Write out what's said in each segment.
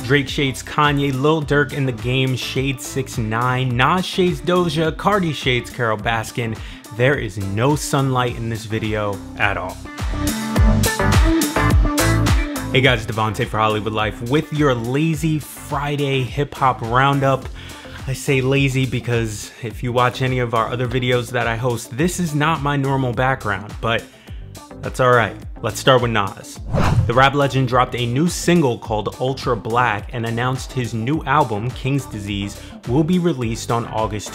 Drake shades Kanye, Lil Durk in the Game shades 6ix9ine, Nas shades Doja, Cardi shades Carole Baskin. There is no sunlight in this video at all. Hey guys, Devontae for Hollywood Life with your lazy Friday hip hop roundup. I say lazy because if you watch any of our other videos that I host, this is not my normal background, but that's alright. Let's start with Nas. The rap legend dropped a new single called Ultra Black and announced his new album, King's Disease, will be released on August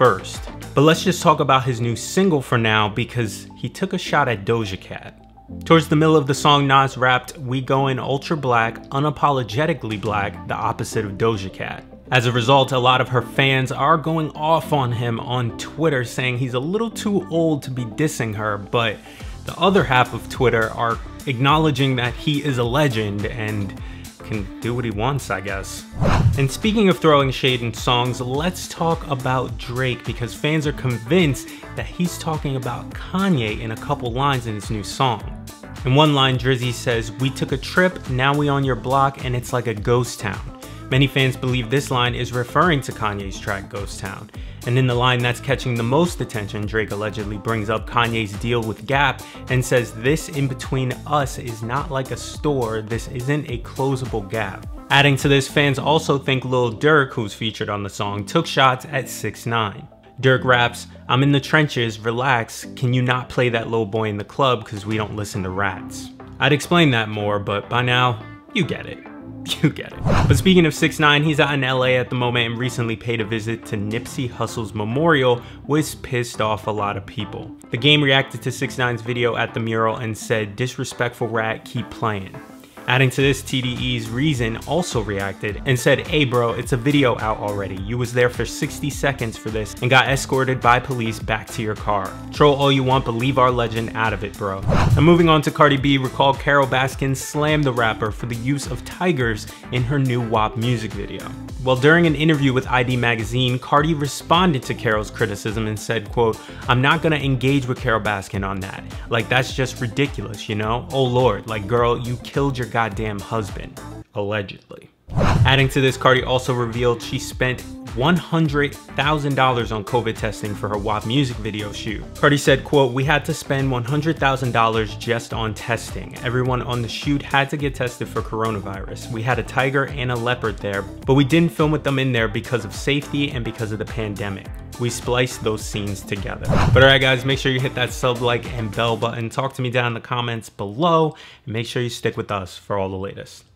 21st. But let's just talk about his new single for now because he took a shot at Doja Cat. Towards the middle of the song, Nas rapped, "We going ultra black, unapologetically black, the opposite of Doja Cat." As a result, a lot of her fans are going off on him on Twitter saying he's a little too old to be dissing her, but the other half of Twitter are acknowledging that he is a legend and can do what he wants, I guess. And speaking of throwing shade in songs, let's talk about Drake because fans are convinced that he's talking about Kanye in a couple lines in his new song. In one line, Drizzy says, "We took a trip, now we on your block and it's like a ghost town." Many fans believe this line is referring to Kanye's track Ghost Town. And in the line that's catching the most attention, Drake allegedly brings up Kanye's deal with Gap and says this in between us is not like a store, this isn't a closable gap. Adding to this, fans also think Lil Durk, who's featured on the song, took shots at 6ix9ine. Durk raps, "I'm in the trenches, relax, can you not play that little boy in the club cause we don't listen to rats." I'd explain that more, but by now, you get it. You get it. But speaking of 6ix9ine, he's out in LA at the moment and recently paid a visit to Nipsey Hussle's memorial, which pissed off a lot of people. The Game reacted to 6ix9ine's video at the mural and said, "Disrespectful rat, keep playing." Adding to this, TDE's Reason also reacted and said, "Hey bro, it's a video out already. You was there for 60 seconds for this and got escorted by police back to your car. Troll all you want, but leave our legend out of it, bro." And moving on to Cardi B, recall Carole Baskin slammed the rapper for the use of tigers in her new WAP music video. Well, during an interview with ID Magazine, Cardi responded to Carole's criticism and said, quote, "I'm not gonna engage with Carole Baskin on that. Like, that's just ridiculous, you know? Oh Lord, like girl, you killed your goddamn husband," allegedly. Adding to this, Cardi also revealed she spent $100,000 on COVID testing for her WAP music video shoot. Cardi said, quote, "We had to spend $100,000 just on testing. Everyone on the shoot had to get tested for coronavirus. We had a tiger and a leopard there, but we didn't film with them in there because of safety and because of the pandemic. We spliced those scenes together." But alright guys, make sure you hit that sub, like, and bell button. Talk to me down in the comments below, and make sure you stick with us for all the latest.